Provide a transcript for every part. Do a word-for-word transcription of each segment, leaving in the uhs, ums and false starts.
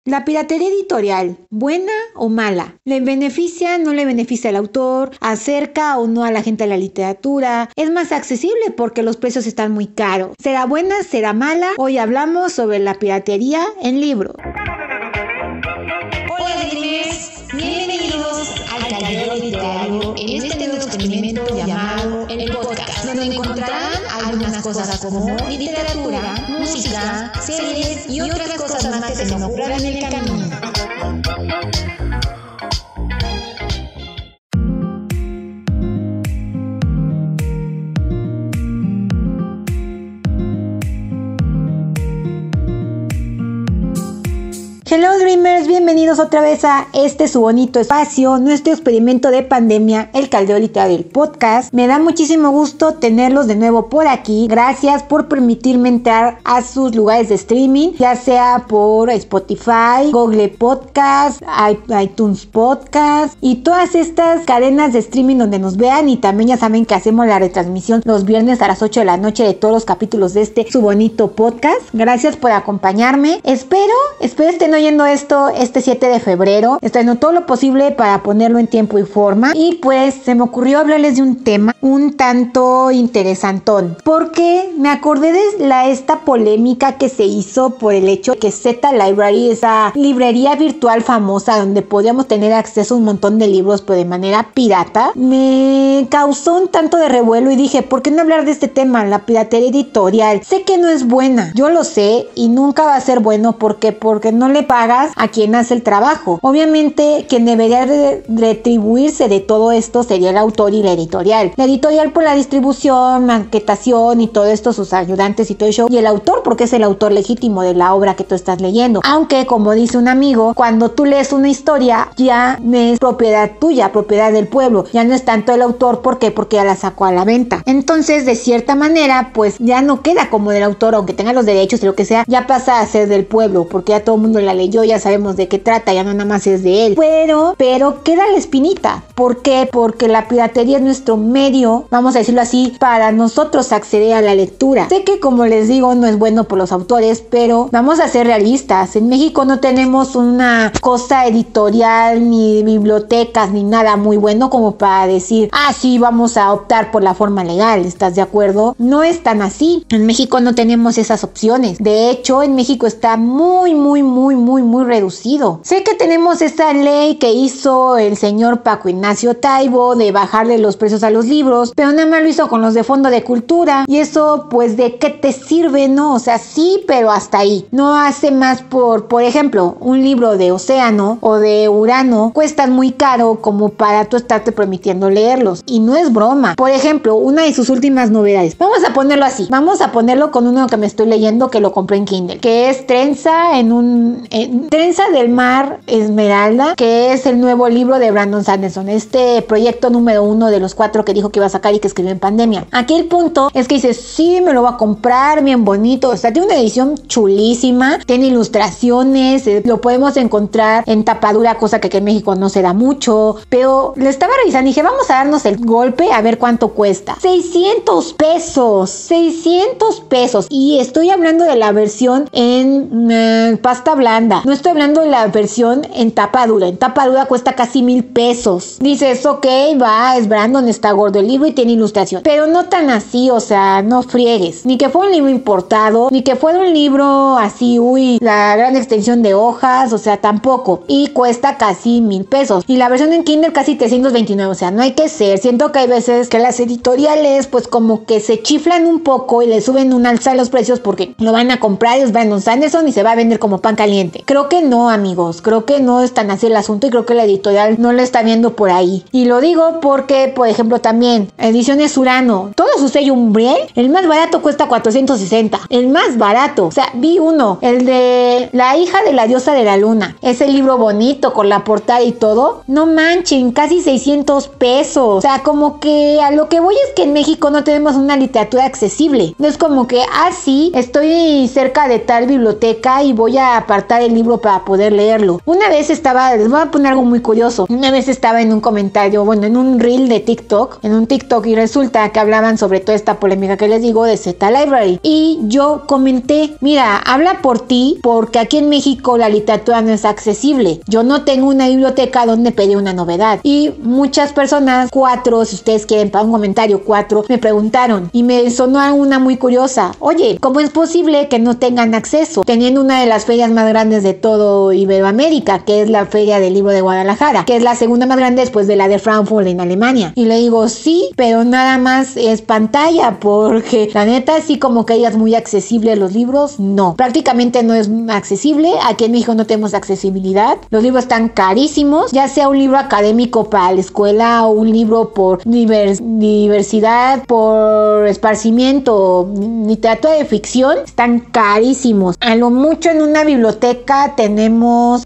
La piratería editorial, ¿buena o mala? ¿Le beneficia o no le beneficia al autor? ¿Acerca o no a la gente a la literatura? ¿Es más accesible porque los precios están muy caros? ¿Será buena? ¿Será mala? Hoy hablamos sobre la piratería en libros. Hola Dreamers, bienvenidos al Caldero Literario en este nuevo experimento llamado el podcast, donde encontrarán algunas cosas como literatura, música, series y otras cosas más que se nos ocurran en el camino. Hello Dreamers, bienvenidos otra vez a este su bonito espacio, nuestro experimento de pandemia, el Caldero Literario del podcast. Me da muchísimo gusto tenerlos de nuevo por aquí. Gracias por permitirme entrar a sus lugares de streaming, ya sea por Spotify, Google Podcast, iTunes Podcast y todas estas cadenas de streaming donde nos vean. Y también ya saben que hacemos la retransmisión los viernes a las ocho de la noche de todos los capítulos de este su bonito podcast. Gracias por acompañarme. Espero, espero estén oyendo esto este siete de febrero. Estoy haciendo todo lo posible para ponerlo en tiempo y forma. Y pues se me ocurrió hablarles de un tema un tanto interesantón, porque me acordé de la, esta polémica que se hizo por el hecho de que Z Library, esa librería virtual famosa donde podíamos tener acceso a un montón de libros pero de manera pirata, me causó un tanto de revuelo y dije, ¿por qué no hablar de este tema? La piratería editorial. Sé que no es buena, yo lo sé, y nunca va a ser bueno. ¿Por qué? Porque no le pagas a quien hace el trabajo. Obviamente quien debería de retribuirse de todo esto sería el autor y la editorial. La editorial por la distribución, maquetación y todo esto, sus ayudantes y todo eso, y el autor porque es el autor legítimo de la obra que tú estás leyendo. Aunque, como dice un amigo, cuando tú lees una historia ya es propiedad tuya, propiedad del pueblo, ya no es tanto el autor. ¿Por qué? Porque ya la sacó a la venta. Entonces, de cierta manera, pues ya no queda como del autor, aunque tenga los derechos y lo que sea, ya pasa a ser del pueblo, porque ya todo el mundo la leyó, ya sabemos de qué trata, ya no nada más es de él. Pero, pero queda la espinita. ¿Por qué? Porque la piratería es nuestro medio, vamos a decirlo así, para nosotros acceder a la lectura. Sé que, como les digo, no es bueno por los autores, pero vamos a ser realistas. En México no tenemos una cosa editorial, ni bibliotecas, ni nada muy bueno como para decir, ah, sí, vamos a optar por la forma legal. ¿Estás de acuerdo? No es tan así. En México no tenemos esas opciones. De hecho, en México está muy, muy, muy, muy, muy reducido. Sé que tenemos esta ley que hizo el señor Paco Ignacio Taibo de bajarle los precios a los libros, pero nada más lo hizo con los de Fondo de Cultura, y eso pues de qué te sirve, ¿no? O sea, sí, pero hasta ahí. No hace más por, por ejemplo, un libro de Océano o de Urano cuestan muy caro como para tú estarte permitiendo leerlos, y no es broma. Por ejemplo, una de sus últimas novedades, vamos a ponerlo así, vamos a ponerlo con uno que me estoy leyendo que lo compré en Kindle, que es Trenza en un en Trenza del Mar Esmeralda, que es el nuevo libro de Brandon Sanderson, este proyecto número uno de los cuatro que dijo que iba a sacar y que escribió en pandemia. Aquí el punto es que dice, sí, me lo voy a comprar, bien bonito, o sea, tiene una edición chulísima, tiene ilustraciones, eh, lo podemos encontrar en tapadura, cosa que aquí en México no se da mucho, pero le estaba revisando y dije, vamos a darnos el golpe a ver cuánto cuesta. seiscientos pesos, seiscientos pesos, y estoy hablando de la versión en uh, pasta blanda, no estoy hablando de la versión en tapa dura. En tapa dura cuesta casi mil pesos. Dices, ok, va, es Brandon, está gordo el libro y tiene ilustración, pero no tan así, o sea, no friegues. Ni que fuera un libro importado, ni que fuera un libro así, uy, la gran extensión de hojas, o sea, tampoco. Y cuesta casi mil pesos. Y la versión en Kindle casi trescientos veintinueve, o sea, no hay que ser. Siento que hay veces que las editoriales, pues como que se chiflan un poco y le suben un alza a los precios porque lo van a comprar, es Brandon Sanderson y se va a vender como pan caliente. Creo que no, amigos, creo que no es tan así el asunto, y creo que la editorial no lo está viendo por ahí. Y lo digo porque, por ejemplo, también Ediciones Urano, todo su sello Umbriel, el más barato cuesta cuatrocientos sesenta, el más barato. O sea, vi uno, el de La hija de la diosa de la luna, ese libro bonito con la portada y todo, no manchen, casi seiscientos pesos. O sea, como que a lo que voy es que en México no tenemos una literatura accesible. No es como que, ah, sí, estoy cerca de tal biblioteca y voy a apartar comprar el libro para poder leerlo. Una vez estaba, les voy a poner algo muy curioso, una vez estaba en un comentario, bueno, en un reel de TikTok, en un TikTok, y resulta que hablaban sobre toda esta polémica que les digo de Z Library, y yo comenté, mira, habla por ti, porque aquí en México la literatura no es accesible. Yo no tengo una biblioteca donde pedir una novedad, y muchas personas, cuatro, si ustedes quieren para un comentario, cuatro, me preguntaron, y me sonó una muy curiosa, oye, ¿cómo es posible que no tengan acceso, teniendo una de las ferias más grandes de todo Iberoamérica, que es la Feria del Libro de Guadalajara, que es la segunda más grande después de la de Frankfurt en Alemania? Y le digo, sí, pero nada más es pantalla, porque la neta sí, como que digas muy accesible los libros, no, prácticamente no es accesible. Aquí en México no tenemos accesibilidad, los libros están carísimos, ya sea un libro académico para la escuela o un libro por divers- diversidad, por esparcimiento, literatura de ficción, están carísimos. A lo mucho en una biblioteca tenemos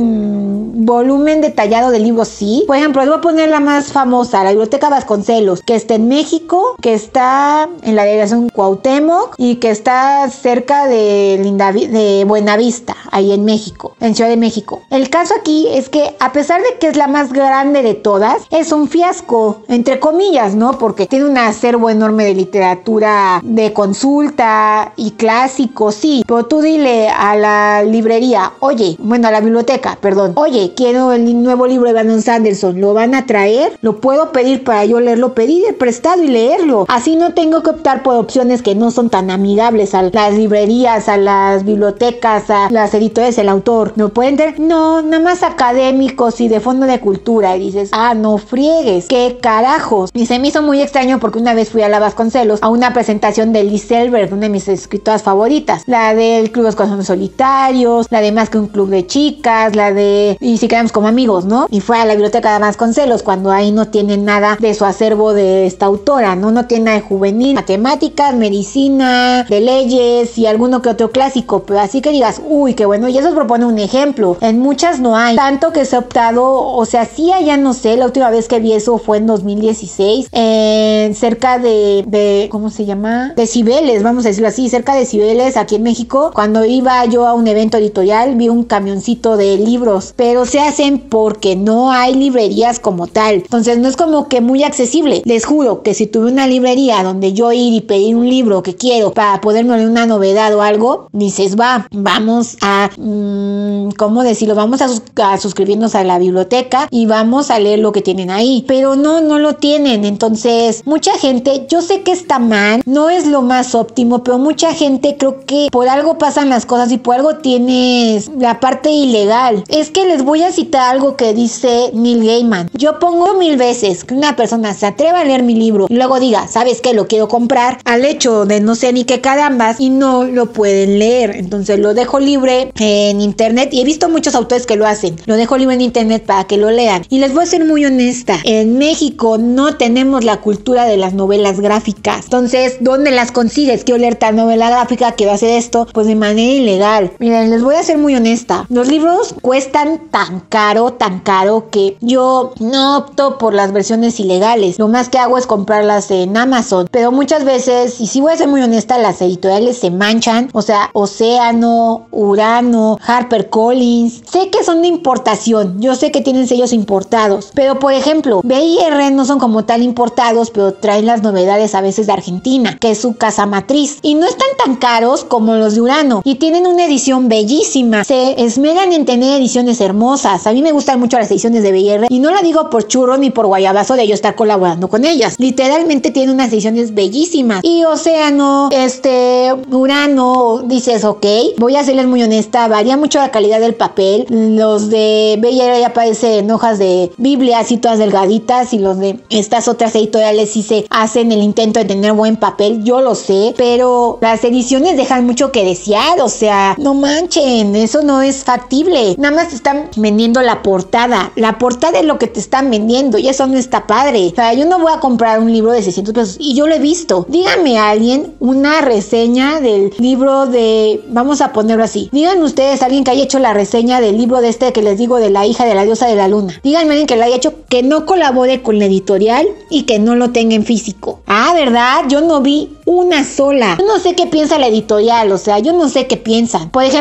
un volumen detallado de libros, sí. Por ejemplo, les voy a poner la más famosa, la Biblioteca Vasconcelos, que está en México, que está en la delegación Cuauhtémoc y que está cerca de, Lindavi- de Buenavista, ahí en México, en Ciudad de México. El caso aquí es que, a pesar de que es la más grande de todas, es un fiasco, entre comillas, ¿no? Porque tiene un acervo enorme de literatura de consulta y clásico, sí, pero tú dile a la librería, oye, bueno, a la biblioteca, perdón, oye, quiero el nuevo libro de Brandon Sanderson, ¿lo van a traer? ¿Lo puedo pedir para yo leerlo? Pedir el prestado y leerlo. Así no tengo que optar por opciones que no son tan amigables a las librerías, a las bibliotecas, a las editores, el autor. ¿No pueden tener? No, nada más académicos y de fondo de cultura. Y dices, ah, no friegues, qué carajos. Y se me hizo muy extraño porque una vez fui a la Vasconcelos a una presentación de Liz Selberg, una de mis escritoras favoritas, la del Club de los Corazones Solitarios, la de Más que un Club de Chicas, la de Y si quedamos como amigos, ¿no? Y fue a la biblioteca de Vasconcelos, cuando ahí no tienen nada de su acervo de esta autora, ¿no? No tiene nada de juvenil, matemáticas, medicina, de leyes y alguno que otro clásico, pero así que digas, uy, qué bueno. Y eso propone un ejemplo. En muchas no hay, tanto que se ha optado, o sea, sí, allá no sé, la última vez que vi eso fue en dos mil dieciséis, eh, cerca de, de, ¿cómo se llama? De Cibeles, vamos a decirlo así, cerca de Cibeles, aquí en México. Cuando iba yo a un evento editorial, vi un camioncito de libros, pero se hacen porque no hay librerías como tal. Entonces no es como que muy accesible. Les juro que si tuve una librería donde yo ir y pedir un libro que quiero para poderme leer una novedad o algo, dices, va, vamos a, mmm, ¿cómo decirlo? Vamos a, sus, a suscribirnos a la biblioteca y vamos a leer lo que tienen ahí. Pero no, no lo tienen. Entonces, mucha gente, yo sé que está mal, no es lo más óptimo, pero mucha gente creo que por algo pasan las cosas y por algo tienes la parte ilegal. Es que les voy a citar algo que dice Neil Gaiman. Yo pongo mil veces que una persona se atreva a leer mi libro y luego diga, ¿sabes qué? Lo quiero comprar, al hecho de no sé ni qué carambas, y no lo pueden leer. Entonces lo dejo libre en internet, y he visto muchos autores que lo hacen. Lo dejo libre en internet para que lo lean. Y les voy a ser muy honesta, en México no tenemos la cultura de las novelas gráficas. Entonces, ¿dónde las consigues? Quiero leer tal novela gráfica, quiero hacer esto, pues de manera ilegal. Miren, les voy a ser muy honesta. Los libros cuestan tan caro, tan caro, que yo no opto por las versiones ilegales. Lo más que hago es comprarlas en Amazon. Pero muchas veces, y sí voy a ser muy honesta, las editoriales se manchan. O sea, Océano, Urano, HarperCollins. Sé que son de importación. Yo sé que tienen sellos importados. Pero, por ejemplo, B I R no son como tal importados, pero traen las novedades a veces de Argentina, que es su casa matriz. Y no están tan caros como los de Urano. Y tienen una edición bellísima. Se esmeran en tener ediciones hermosas. A mí me gustan mucho las ediciones de B I R. Y no la digo por churro ni por guayabazo de yo estar colaborando con ellas. Literalmente tienen unas ediciones bellísimas. Y Océano, este, Urano, dices, ok, voy a serles muy honesta, varía mucho la calidad del papel. Los de B I R ya parecen hojas de Biblia, así todas delgaditas, y los de estas otras editoriales sí se hacen el intento de tener buen papel, yo lo sé, pero las ediciones dejan mucho que desear. O sea, no manchen, eso no es factible. Nada más te están vendiendo la portada. La portada es lo que te están vendiendo, y eso no está padre. O sea, yo no voy a comprar un libro de seiscientos pesos, y yo lo he visto. Díganme a alguien una reseña del libro de, vamos a ponerlo así, digan ustedes a alguien que haya hecho la reseña del libro de este que les digo, de La hija de la diosa de la luna. Díganme a alguien que lo haya hecho, que no colabore con la editorial y que no lo tenga en físico. Ah, ¿verdad? Yo no vi una sola. Yo no sé qué piensa la editorial, o sea, yo no sé qué piensan. Por ejemplo, el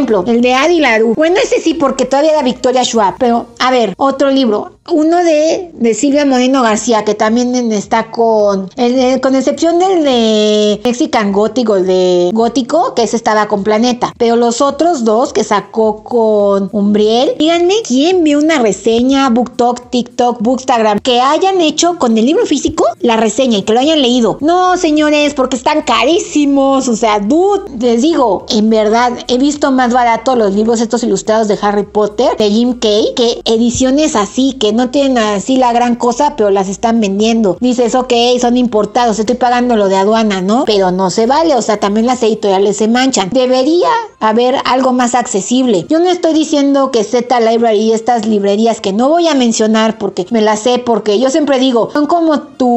de Adi Larú. Bueno, ese sí, porque todavía era Victoria Schwab. Pero, a ver, otro libro. Uno de, de Silvia Moreno García, que también está con, el de, con excepción del de Mexican Gothic o el de Gótico, que ese estaba con Planeta. Pero los otros dos que sacó con Umbriel, díganme quién vio una reseña, BookTok, TikTok, Bookstagram, que hayan hecho con el libro físico la reseña y que lo hayan leído. No, señores, porque están carísimos. O sea, dude, les digo, en verdad, he visto más barato los libros estos ilustrados de Harry Potter, de Jim Kay, que ediciones así, que no tienen así la gran cosa, pero las están vendiendo. Dices, ok, son importados, estoy pagando lo de aduana, ¿no? Pero no se vale, o sea, también las editoriales se manchan. Debería haber algo más accesible. Yo no estoy diciendo que Z Library y estas librerías que no voy a mencionar porque me las sé, porque yo siempre digo, son como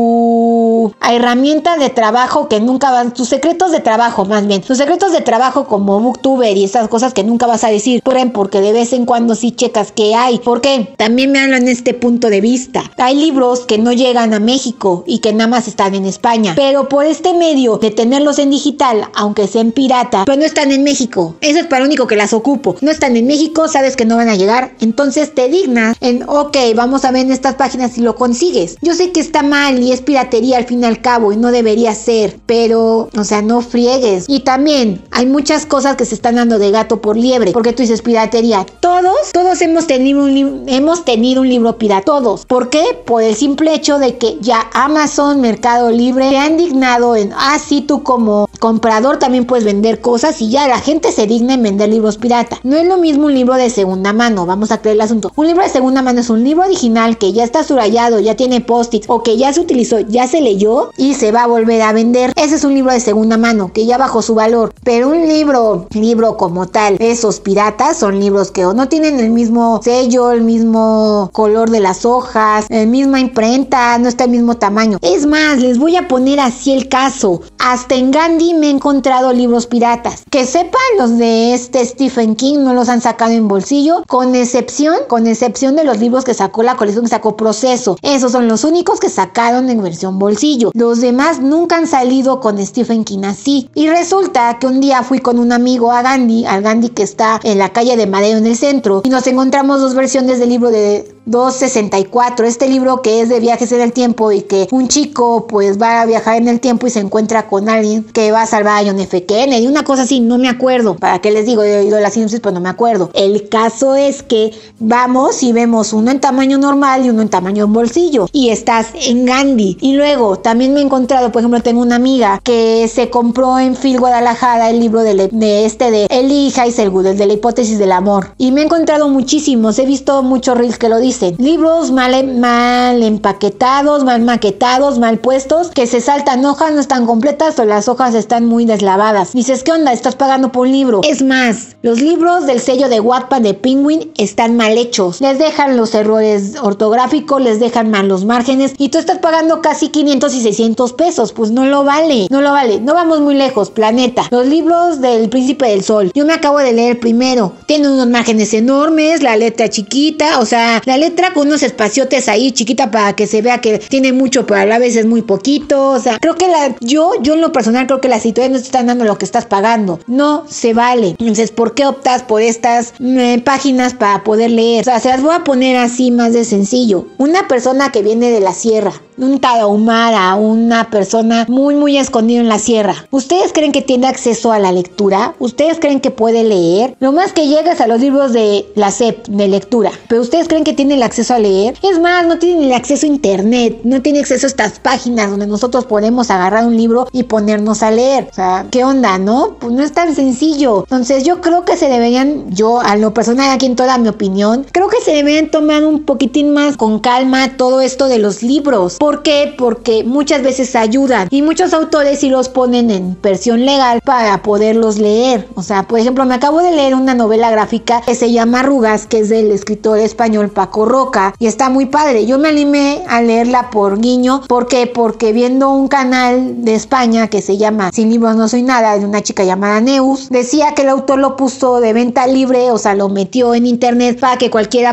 tu herramienta de trabajo que nunca van, tus secretos de trabajo más bien, tus secretos de trabajo como booktuber y esas cosas que nunca vas a decir, porque de vez en cuando sí checas que hay. ¿Por qué? También me hablo en este punto de vista. Hay libros que no llegan a México y que nada más están en España, pero por este medio de tenerlos en digital, aunque sean pirata, pero no están en México. Eso es para lo único que las ocupo. No están en México, sabes que no van a llegar, entonces te dignas en, ok, vamos a ver en estas páginas si lo consigues. Yo sé que está mal y es piratería al fin y al cabo y no debería ser, pero, o sea, no friegues. Y también hay muchas cosas que se están dando de gato por liebre, porque tú dices piratería. Todos, todos hemos tenido un libro, hemos tenido un libro pirata. Todos. ¿Por qué? Por el simple hecho de que ya Amazon, Mercado Libre se han dignado en, ah, sí, tú como comprador también puedes vender cosas y ya la gente se digna en vender libros pirata. No es lo mismo un libro de segunda mano, vamos a creer el asunto. Un libro de segunda mano es un libro original que ya está subrayado, ya tiene post-its o que ya se utilizó, ya se leyó y se va a volver a vender. Ese es un libro de segunda mano que ya bajó su valor. Pero un libro, libro como tal, esos piratas son libros que o no tienen el mismo sello, el mismo color de las hojas, la misma imprenta, no está el mismo tamaño. Es más, les voy a poner así el caso. Hasta en Gandhi me he encontrado libros piratas. Que sepan, los de este Stephen King no los han sacado en bolsillo, con excepción, con excepción de los libros que sacó la colección que sacó Proceso. Esos son los únicos que sacaron en versión bolsillo. Los demás nunca han salido con Stephen King así. Y resulta que un día fui con un amigo a Gandhi, al Gandhi que está en la calle de Madero en el centro, y nos encontramos dos versiones del libro de doscientos sesenta y cuatro, este libro que es de viajes en el tiempo y que un chico pues va a viajar en el tiempo y se encuentra con alguien que va a salvar a John F. Kennedy, una cosa así, no me acuerdo, para qué les digo, he oído la sinopsis pero no me acuerdo. El caso es que vamos y vemos uno en tamaño normal y uno en tamaño en bolsillo y estás en Gandhi. Y luego también me he encontrado, por ejemplo, tengo una amiga que se compró en Phil Guadalajara el libro de, le, de este de Elie Heiselwood, el de la hipótesis del amor, y me he encontrado muchísimos, he visto muchos reels que lo dicen. Libros mal, mal empaquetados, mal maquetados, mal puestos, que se saltan hojas, no están completas o las hojas están muy deslavadas. Dices, ¿qué onda? Estás pagando por un libro. Es más, los libros del sello de Wattpad de Penguin están mal hechos. Les dejan los errores ortográficos, les dejan mal los márgenes y tú estás pagando casi quinientos y seiscientos pesos. Pues no lo vale, no lo vale. No vamos muy lejos, Planeta. Los libros del Príncipe del Sol. Yo me acabo de leer primero. Tienen unos márgenes enormes, la letra chiquita, o sea, la letra letra con unos espaciotes ahí chiquita para que se vea que tiene mucho pero a la vez es muy poquito. O sea, creo que la, yo, yo en lo personal creo que las editoriales no te están dando lo que estás pagando. No se vale. Entonces, ¿por qué optas por estas eh, páginas para poder leer? O sea, se las voy a poner así más de sencillo. Una persona que viene de la sierra, un tarahumara, una persona muy muy escondida en la sierra, ¿ustedes creen que tiene acceso a la lectura? ¿Ustedes creen que puede leer? Lo más que llegas a los libros de la S E P de lectura, pero ¿ustedes creen que tiene el acceso a leer? Es más, no tiene el acceso a internet, no tiene acceso a estas páginas donde nosotros podemos agarrar un libro y ponernos a leer. O sea, ¿qué onda, no? Pues no es tan sencillo. Entonces yo creo que se deberían, yo a lo personal aquí en toda mi opinión, creo que se deberían tomar un poquitín más con calma todo esto de los libros. ¿Por qué? Porque muchas veces ayudan y muchos autores sí los ponen en versión legal para poderlos leer. O sea, por ejemplo, me acabo de leer una novela gráfica que se llama Arrugas, que es del escritor español Paco Roca y está muy padre. Yo me animé a leerla por guiño. ¿Por qué? Porque viendo un canal de España que se llama Sin Libros No Soy Nada, de una chica llamada Neus, decía que el autor lo puso de venta libre, o sea, lo metió en internet para que cualquiera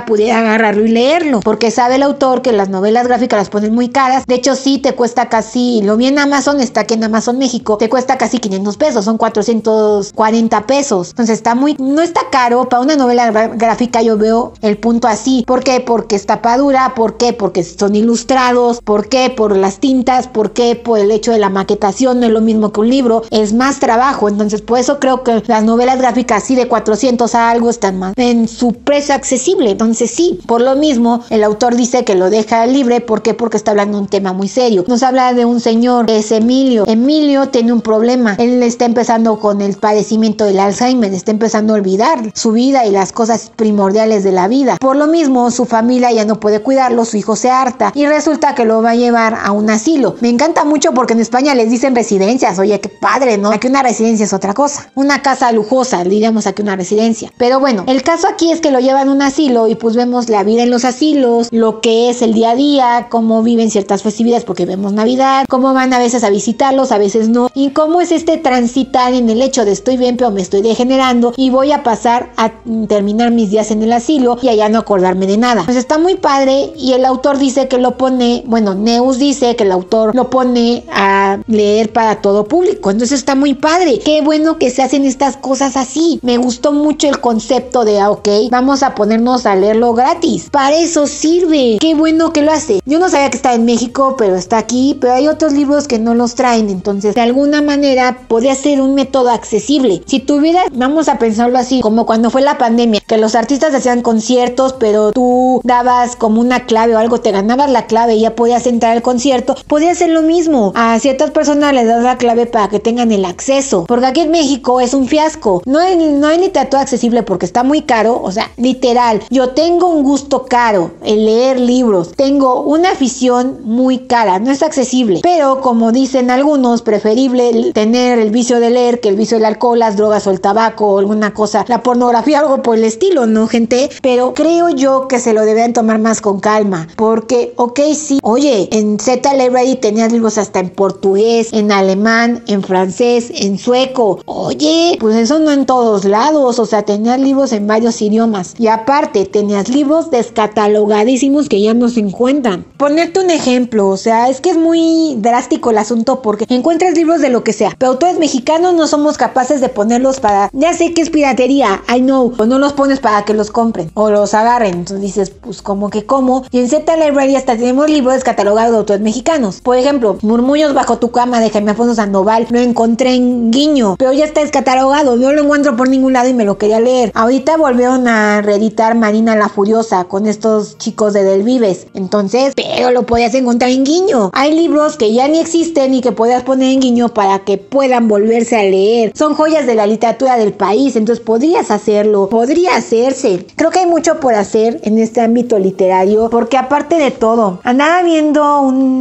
cualquiera pudiera agarrarlo y leerlo, porque sabe el autor que las novelas gráficas las ponen muy caras. De hecho, sí te cuesta casi, lo vi en Amazon, está aquí en Amazon México, te cuesta casi quinientos pesos, son cuatrocientos cuarenta pesos. Entonces está muy, no está caro. Para una novela gráfica yo veo el punto así. ¿Por qué? Porque es tapa dura. ¿Por qué? Porque son ilustrados. ¿Por qué? Por las tintas. ¿Por qué? Por el hecho de la maquetación. No es lo mismo que un libro, es más trabajo. Entonces por eso creo que las novelas gráficas así de cuatrocientos a algo están más en su precio accesible. Entonces sí, por lo mismo el autor dice que lo deja libre. ¿Por qué? Porque está hablando de un tema muy serio. Nos habla de un señor que es Emilio. Emilio tiene un problema. Él está empezando con el padecimiento del Alzheimer, está empezando a olvidar su vida y las cosas primordiales de la vida. Por lo mismo, su familia ya no puede cuidarlo, su hijo se harta y resulta que lo va a llevar a un asilo. Me encanta mucho porque en España les dicen residencias. Oye, qué padre, ¿no? Aquí una residencia es otra cosa. Una casa lujosa, diríamos aquí una residencia. Pero bueno, el caso aquí es que lo llevan a un asilo y pues vemos la vida en los asilos, lo que es el día a día, cómo viven ciertas festividades, porque vemos Navidad, cómo van a veces a visitarlos, a veces no, y cómo es este transitar en el hecho de estoy bien pero me estoy degenerando y voy a pasar a terminar mis días en el asilo y allá no acordarme de nada. Pues está muy padre y el autor dice que lo pone, bueno, Neus dice que el autor lo pone a leer para todo público, entonces está muy padre. Qué bueno que se hacen estas cosas así. Me gustó mucho el concepto de, ah, ok, vamos a ponernos a leerlo gratis. Para eso sirve. Qué bueno que lo hace. Yo no sabía que está en México, pero está aquí, pero hay otros libros que no los traen, entonces de alguna manera podría ser un método accesible. Si tuviera, vamos a pensarlo así, como cuando fue la pandemia, que los artistas hacían conciertos, pero tú dabas como una clave o algo, te ganabas la clave y ya podías entrar al concierto, podría ser lo mismo. A ciertas personas les das la clave para que tengan el acceso, porque aquí en México es un fiasco. No hay, no hay literatura accesible porque está muy caro, o sea, literal, yo tengo un gusto caro en leer libros, tengo una afición muy cara, no es accesible, pero como dicen algunos, preferible tener el vicio de leer que el vicio del alcohol, las drogas o el tabaco o alguna cosa, la pornografía, algo por el estilo, ¿no, gente? Pero creo yo que se lo deben tomar más con calma, porque, ok, sí, oye, en Z Library tenías libros hasta en portugués, en alemán, en francés, en sueco. Oye, pues eso no en todos lados, o sea, tenías libros en varios idiomas y aparte tenías libros descatalogadísimos que ya no se encuentran. Ponerte un ejemplo, o sea, es que es muy drástico el asunto porque encuentras libros de lo que sea, pero autores mexicanos no somos capaces de ponerlos para, ya sé que es piratería, I know, o no los pones para que los compren o los agarren. Entonces dices, pues como que cómo. Y en Z Library hasta tenemos libros descatalogados de autores mexicanos. Por ejemplo, Murmullos bajo tu cama de Jaime Alfonso Sandoval, lo encontré en Guiño, pero ya está descatalogado, no lo encuentro por ningún lado y me lo quería leer. Ahorita volvieron a reeditar Marina la Furiosa con estos chicos de Del Vives, entonces, pero lo podías encontrar en Guiño. Hay libros que ya ni existen y que podías poner en Guiño para que puedan volverse a leer. Son joyas de la literatura del país, entonces podrías hacerlo, podría hacerse. Creo que hay mucho por hacer en este ámbito literario, porque aparte de todo, andaba viendo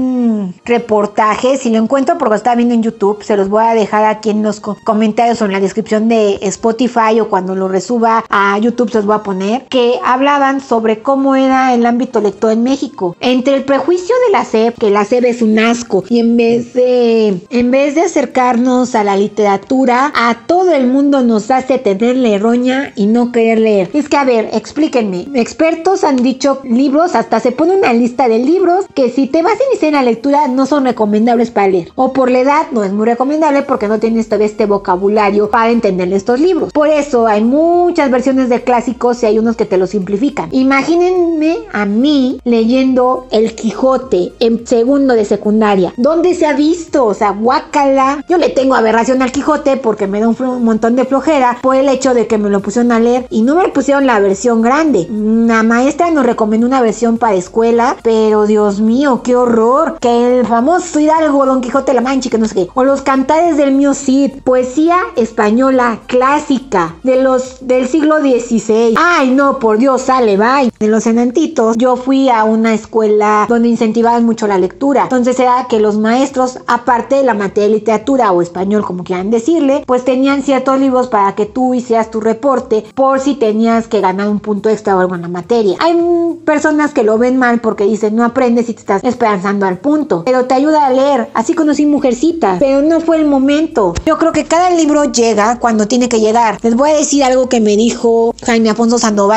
un reportaje, si lo encuentro porque lo estaba viendo en YouTube, se los voy a dejar aquí en los co- comentarios o en la descripción de Spotify o cuando lo resuba a YouTube se los voy a poner, que hablaban sobre cómo era el ámbito lector en México. Entre el prejuicio de la S E P, que la S E P es un asco, y en vez de, en vez de acercarnos a la literatura, a todo el mundo nos hace tenerle roña y no querer leer. Es que, a ver, explíquenme. Expertos han dicho libros, hasta se pone una lista de libros que si te vas a iniciar en la lectura no son recomendables para leer. O por la edad no es muy recomendable porque no tienes todavía este vocabulario para entender estos libros. Por eso hay muchas versiones de clásicos y hay unos que te lo simplifican. Imagínense a mí leyendo El Quijote en segundo de secundaria. ¿Dónde se ha visto? O sea, guácala. Yo le tengo aberración al Quijote porque me da un, un montón de flojera por el hecho de que me lo pusieron a leer y no me pusieron la versión grande. La maestra nos recomendó una versión para escuela, pero Dios mío, qué horror. Que el famoso Hidalgo, Don Quijote de la Mancha, que no sé qué. O los cantares del mío Cid. Poesía española clásica de los del siglo dieciséis. Ay, no, por Dios, sale, bye. De los enantitos, yo fui a una escuela donde incentivaban mucho la lectura. Entonces era que los maestros, aparte de la materia de literatura o español, como quieran decirle, pues tenían ciertos libros para que tú hicieras tu reporte por si tenías que ganar un punto extra o algo en la materia. Hay personas que lo ven mal porque dicen no aprendes y te estás esperanzando al punto, pero te ayuda a leer. Así conocí Mujercitas, pero no fue el momento. Yo creo que cada libro llega cuando tiene que llegar. Les voy a decir algo que me dijo Jaime Alfonso Sandoval cuando yo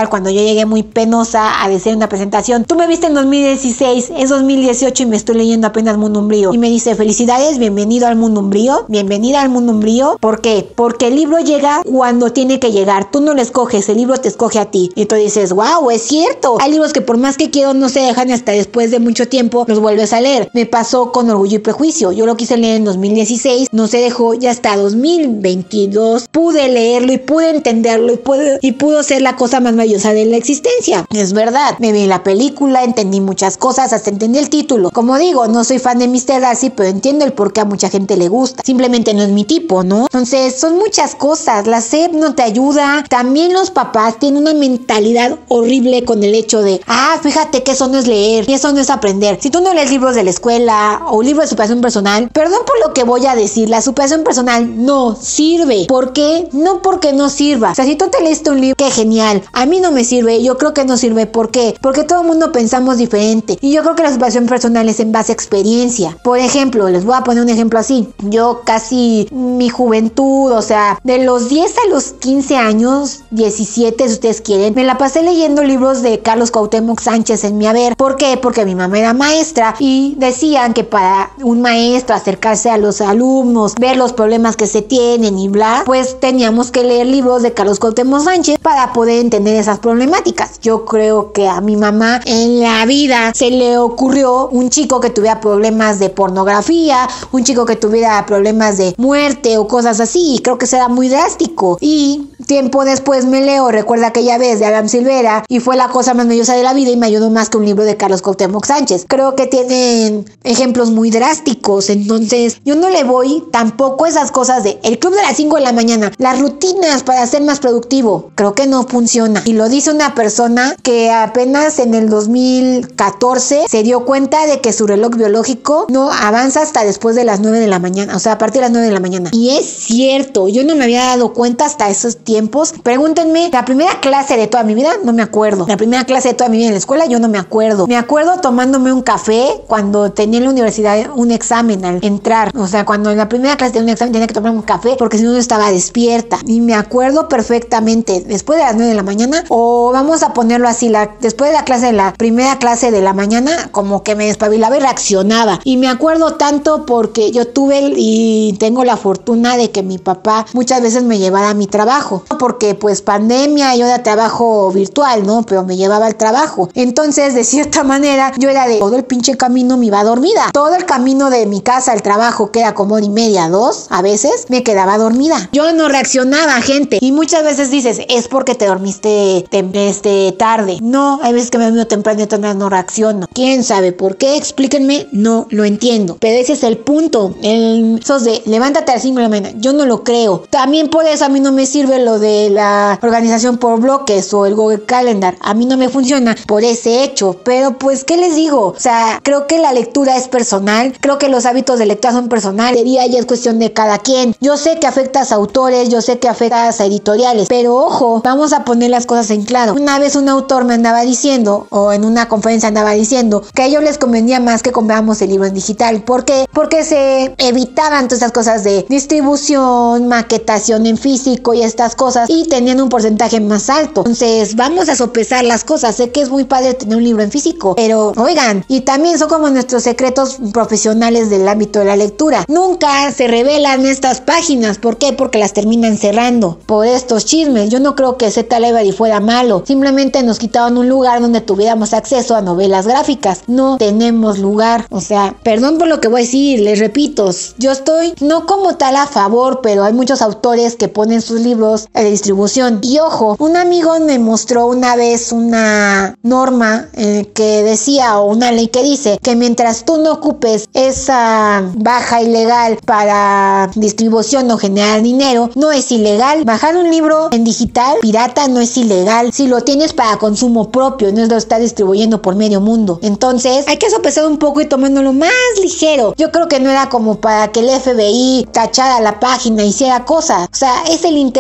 llegué muy penosa a decir una presentación: tú me viste en dos mil dieciséis, es dos mil dieciocho y me estoy leyendo apenas Mundo Umbrío. Y me dice: felicidades, bienvenido al Mundo Umbrío, bienvenida al Mundo Umbrío. ¿Por qué? Porque el libro llega cuando tiene que llegar, tú no lo escoges, el libro te escoge a ti. Y tú dices: wow, es cierto. Hay libros que por más que quiero no se dejan, hasta después de mucho tiempo los vuelves a leer. Me pasó con Orgullo y Prejuicio, yo lo quise leer en dos mil dieciséis, no se dejó, y hasta dos mil veintidós pude leerlo y pude entenderlo y, pude, y pudo ser la cosa más maravillosa de la existencia. Es verdad, me vi la película, entendí muchas cosas, hasta entendí el título. Como digo, no soy fan de mister Darcy, pero entiendo el por qué a mucha gente le gusta. Simplemente no es mi tipo, ¿no? Entonces, son muchas cosas. La S E P no te ayuda. También los papás tienen una mentalidad horrible con el hecho de: ah, fíjate que eso no es leer y eso no es aprender. Si tú no lees libros de la escuela o libros de superación personal, perdón por lo que voy a decir, la superación personal no sirve. ¿Por qué? No porque no sirva. O sea, si tú te leíste un libro, qué genial. A mí no me sirve, yo creo que no sirve. ¿Por qué? Porque todo el mundo pensamos diferente. Y yo creo que la superación personal es en base a experiencia. Por ejemplo, les voy a poner un ejemplo así. Yo casi mi juventud, o sea, de los diez a los quince años, diecisiete si ustedes quieren, me la pasé leyendo libros de Carlos Cuauhtémoc Sánchez en mi haber. ¿Por qué? Porque mi mamá era maestra y decían que para un maestro acercarse a los alumnos, ver los problemas que se tienen y bla, pues teníamos que leer libros de Carlos Cuauhtémoc Sánchez para poder entender esas problemáticas. Yo creo que a mi mamá en la vida se le ocurrió un chico que tuviera problemas de pornografía, un chico que tuviera problemas de muerte o cosas así, y creo que será muy drástico. Y tiempo después me leo Recuerda aquella vez de Adam Silvera y fue la cosa más maravillosa de la vida y me ayudó más que un libro de Carlos Cuauhtémoc Sánchez. Creo que tienen ejemplos muy drásticos, entonces yo no le voy tampoco esas cosas de el club de las cinco de la mañana, las rutinas para ser más productivo. Creo que no funciona. Y lo dice una persona que apenas en el dos mil catorce se dio cuenta de que su reloj biológico no avanza hasta después de las nueve de la mañana, o sea, a partir de las nueve de la mañana. Y es cierto, yo no me había dado cuenta hasta esos tiempos. Pregúntenme, la primera clase de toda mi vida, no me acuerdo. La primera clase de toda mi vida en la escuela, yo no me acuerdo. Me acuerdo tomándome un café cuando tenía en la universidad un examen al entrar. O sea, cuando en la primera clase de un examen tenía que tomar un café porque si no, no estaba despierta. Y me acuerdo perfectamente, después de las nueve de la mañana, o vamos a ponerlo así, la, después de la clase de la primera clase de la mañana, como que me despabilaba y reaccionaba. Y me acuerdo tanto porque yo tuve y tengo la fortuna de que mi papá muchas veces me llevara a mi trabajo, porque pues pandemia, yo era trabajo virtual, ¿no? Pero me llevaba al trabajo. Entonces, de cierta manera, yo era de todo el pinche camino me iba dormida. Todo el camino de mi casa al trabajo, que era como hora y media, dos, a veces, me quedaba dormida. Yo no reaccionaba, gente. Y muchas veces dices, es porque te dormiste tem- este, tarde. No, hay veces que me dormido temprano y otras no reacciono. ¿Quién sabe por qué? Explíquenme, no lo entiendo. Pero ese es el punto. El, esos de levántate a las cinco de la mañana, yo no lo creo. También por eso a mí no me sirve lo de la organización por bloques o el Google Calendar. A mí no me funciona por ese hecho. Pero pues, ¿qué les digo? O sea, creo que la lectura es personal. Creo que los hábitos de lectura son personales. Ya es cuestión de cada quien. Yo sé que afectas a autores, yo sé que afectas a editoriales, pero ojo, vamos a poner las cosas en claro. Una vez un autor me andaba diciendo, o en una conferencia andaba diciendo, que a ellos les convenía más que compráramos el libro en digital. ¿Por qué? Porque se evitaban todas esas cosas de distribución, maquetación en físico y estas cosas, y tenían un porcentaje más alto. Entonces, vamos a sopesar las cosas. Sé que es muy padre tener un libro en físico, pero oigan, y también son como nuestros secretos profesionales del ámbito de la lectura. Nunca se revelan estas páginas. ¿Por qué? Porque las terminan cerrando por estos chismes. Yo no creo que Z Library fuera malo. Simplemente nos quitaban un lugar donde tuviéramos acceso a novelas gráficas. No tenemos lugar. O sea, perdón por lo que voy a decir, les repito, yo estoy no como tal a favor, pero hay muchos autores que ponen sus libros a la distribución. Y ojo, un amigo me mostró una vez una norma eh, que decía, o una ley que dice, que mientras tú no ocupes esa baja ilegal para distribución o generar dinero, no es ilegal. Bajar un libro en digital pirata no es ilegal si lo tienes para consumo propio, no es lo está distribuyendo por medio mundo. Entonces hay que sopesar un poco y tomándolo más ligero. Yo creo que no era como para que el F B I tachara la página, hiciera cosas. O sea, es el internet,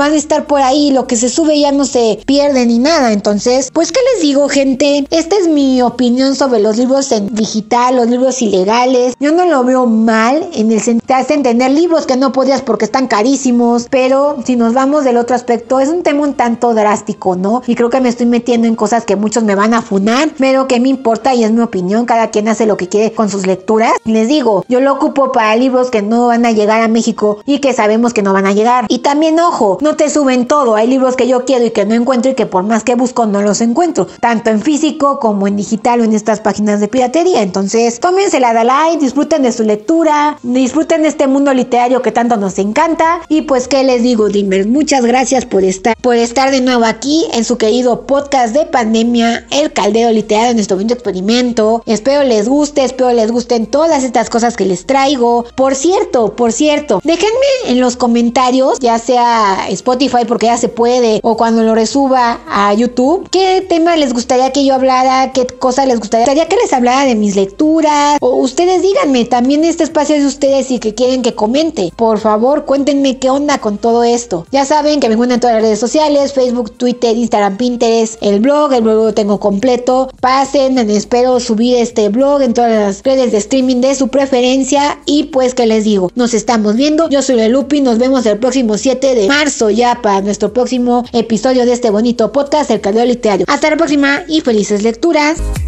van a estar por ahí, lo que se sube ya no se pierde ni nada. Entonces, pues, ¿qué les digo, gente? Esta es mi opinión sobre los libros en digital, los libros ilegales. Yo no lo veo mal, en el sentido de entender libros que no podías porque están carísimos, pero si nos vamos del otro aspecto, es un tema un tanto drástico, ¿no? Y creo que me estoy metiendo en cosas que muchos me van a funar, pero que me importa y es mi opinión, cada quien hace lo que quiere con sus lecturas. Les digo, yo lo ocupo para libros que no van a llegar a México y que sabemos que no van a llegar. Y también, ojo, no te suben todo, hay libros que yo quiero y que no encuentro y que por más que busco no los encuentro, tanto en físico como en digital o en estas páginas de piratería. Entonces, tómensela de like, disfruten de su lectura, disfruten de este mundo literario que tanto nos encanta. Y pues, ¿qué les digo, Dreamers? Muchas gracias por estar, por estar de nuevo aquí en su querido podcast de pandemia, El Caldero Literario, en nuestro bonito experimento. Espero les guste, espero les gusten todas estas cosas que les traigo. Por cierto, por cierto, déjenme en los comentarios, ya sea Spotify porque ya se puede, o cuando lo resuba a YouTube, qué tema les gustaría que yo hablara, qué cosa les gustaría que les hablara de mis lecturas, o ustedes díganme, también este espacio es de ustedes y que quieren que comente. Por favor, cuéntenme qué onda con todo esto. Ya saben que me encuentran en todas las redes sociales, Facebook, Twitter, Instagram, Pinterest, el blog, el blog lo tengo completo. Pasen, espero subir este blog en todas las redes de streaming de su preferencia. Y pues, ¿qué les digo? Nos estamos viendo. Yo soy Lelupi, nos vemos el próximo siete de marzo ya para nuestro próximo episodio de este bonito podcast, El Caldero Literario. Hasta la próxima y felices lecturas.